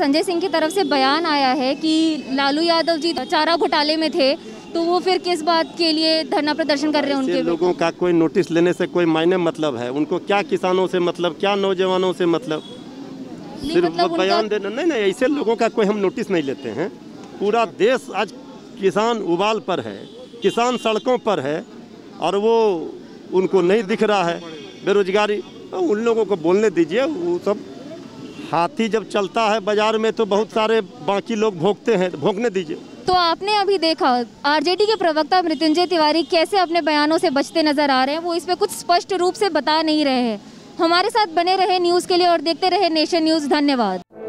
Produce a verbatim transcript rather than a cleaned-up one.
संजय सिंह की तरफ से बयान आया है कि लालू यादव जी चारा घोटाले में थे, तो वो फिर किस बात के लिए धरना प्रदर्शन कर रहे हैं? उनके लोगों का कोई नोटिस लेने से कोई मायने मतलब है? उनको क्या किसानों से मतलब, क्या नौजवानों से मतलब? सिर्फ मतलब बयान देना नहीं नहीं, ऐसे लोगों का कोई हम नोटिस नहीं लेते हैं। पूरा देश आज किसान उबाल पर है, किसान सड़कों पर है और वो उनको नहीं दिख रहा है बेरोजगारी। तो उन लोगों को बोलने दीजिए। वो सब हाथी जब चलता है बाजार में तो बहुत सारे बाकी लोग भोंकते हैं, भोंकने दीजिए। तो आपने अभी देखा आरजेडी के प्रवक्ता मृत्युंजय तिवारी कैसे अपने बयानों से बचते नजर आ रहे हैं। वो इस पे कुछ स्पष्ट रूप से बता नहीं रहे हैं। हमारे साथ बने रहे न्यूज़ के लिए और देखते रहे नेशन न्यूज़। धन्यवाद।